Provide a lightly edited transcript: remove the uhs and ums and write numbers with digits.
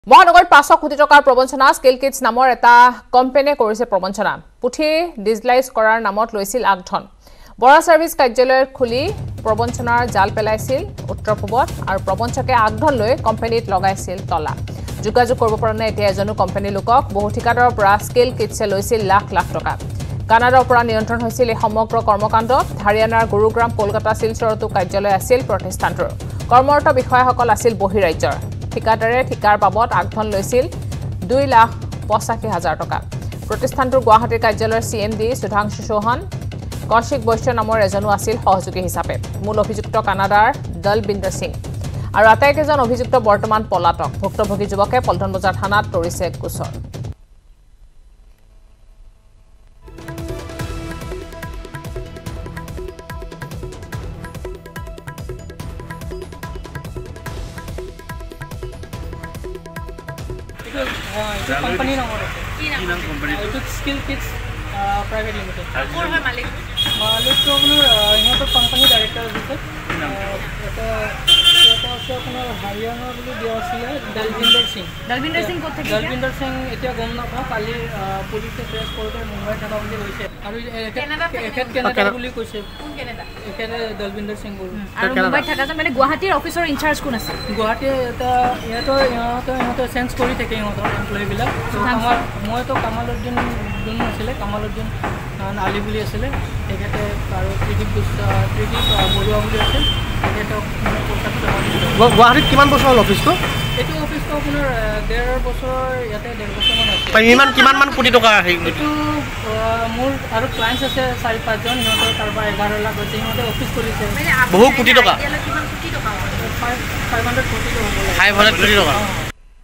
মহানগৰ 500 কোটি টকাৰ প্ৰবঞ্চনা স্কিল কিডছ নামৰ এটা কোম্পানীয়ে কৰিছে প্ৰবঞ্চনা পুথি ডিজিটালাইজ কৰাৰ নামত লৈছিল আগধন বৰা সাৰ্ভিস কাৰ্যালয়ৰ খুলি প্ৰবঞ্চনাৰ জাল পেলাইছিল উত্তৰ পূবত আৰু প্ৰবঞ্চকে আগধন লৈ কোম্পানীত লগাইছিল তলা যোগাযোগ কৰিব পৰা নাই এতিয়া এজনো কোম্পানী লোকক বহু ঠিকাদাৰৰ পৰা স্কিল কিডছে লৈছিল লাখ লাখ টকা কানাডাৰ পৰা নিয়ন্ত্ৰণ হৈছিল এই সমগ্ৰ কৰ্মকাণ্ড হাৰিয়ানাৰ গুৰুগ্ৰাম কলকাতা শিলচৰতো কাৰ্যালয় আছিল প্ৰতিষ্ঠানটোৰ কৰ্মৰত বিষয়াসকল আছিল বহিৰাজ্যৰ ঠিকাদাৰে ঠিকাৰ বাবদ আগধন লৈছিল 2,85,000 টকা প্ৰতিষ্ঠানটোৰ গুৱাহাটীৰ কাৰ্যালয়ৰ সিএমডি সুধাংশু চৌহান কৌশিক বৈশ্য নামৰ এজনো আছিল সহযোগী হিচাপে মূল অভিযুক্ত কানাডাৰ দলবিন্দৰ সিং আৰু আটাইকেইজন অভিযুক্ত বৰ্তমান পলাতক ভুক্তভোগী যুৱকে পল্টন বজাৰ থানাত তৰিছে গোচৰ company number ki naam company to skill kids private limited kor hoy malik to apnar company director ase eta apnar haryana boli dia asile dalbinder singh kothe dalbinder singh etia gom na pa kali police press korte mumbai thana boli hoise aru canada boli koise kun canada ekene dalbinder singh bol aru mumbai thaka jan mane guwahati officer in charge kun ase guwahati eta eto sense kori theke ehotor employee bila moi to kamaluddin dun asile kamaluddin ali boli asile ekete aru triki borua boli asile eto গুৱাহাটীত কিমান বছৰ office তো এটো office তো আপোনাৰ 1.5 বছৰ ইয়াতে 1.5 বছৰ মান আছে কিমান মান কোটি টকা আহে এটো মোৰ আৰু ক্লায়েন্টস আছে 4-5 জন ইহঁতৰ কাৰবা 11 লাখ আছে ইহঁতে অফিস কৰিছে বহু কোটি টকা কিমান কোটি টকা 500 কোটি টকা 500 কোটি টকা